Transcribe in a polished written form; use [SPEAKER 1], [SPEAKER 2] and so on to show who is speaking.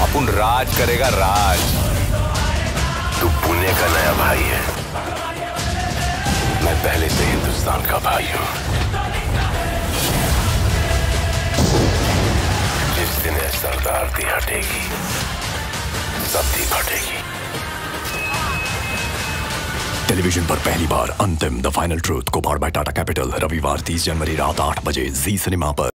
[SPEAKER 1] अपन राज करेगा राज।
[SPEAKER 2] तू पुणे का नया भाई है, मैं पहले से हिंदुस्तान का भाई हूं। जिस दिन ये सरदार दी हटेगी, सब दी फटेगी।
[SPEAKER 3] टेलीविजन पर पहली बार अंतिम द फाइनल ट्रूथ को पावर्ड बाय टाटा कैपिटल, रविवार 30 जनवरी रात 8 बजे जी सिनेमा पर।